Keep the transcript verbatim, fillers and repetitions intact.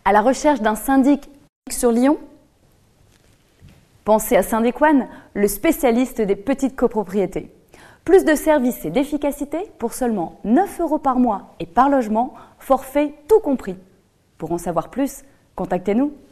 À la recherche d'un syndic sur Lyon? Pensez à Syndic One, le spécialiste des petites copropriétés. Plus de services et d'efficacité pour seulement neuf euros par mois et par logement, forfait tout compris. Pour en savoir plus, contactez-nous.